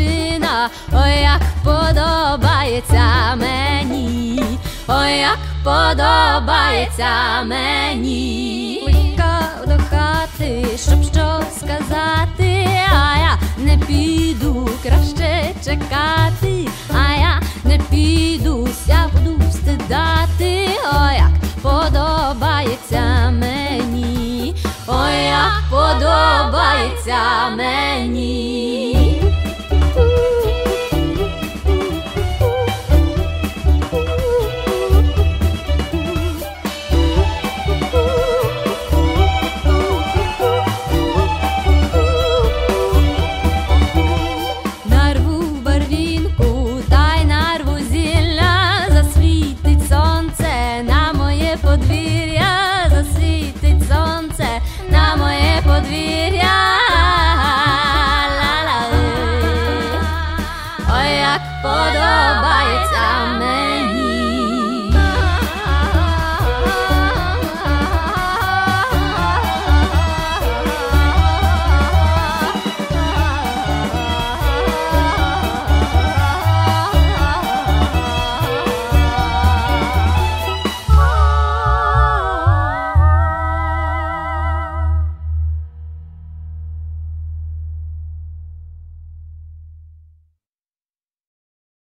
дівчина, ой, як подобається мені, ой, як подобається мені. Кликав до хати, щоб щось сказати, а я не піду, краще чекати, а я не підуся, буду стидати. Ой, як подобається мені, ой, як подобається мені. Нарву барвінку, та й нарву зілля, засвітить сонце на моє подвір'я, засвітить сонце на моє подвір'я. Ла-ла-ла. Ой, як подобається мені.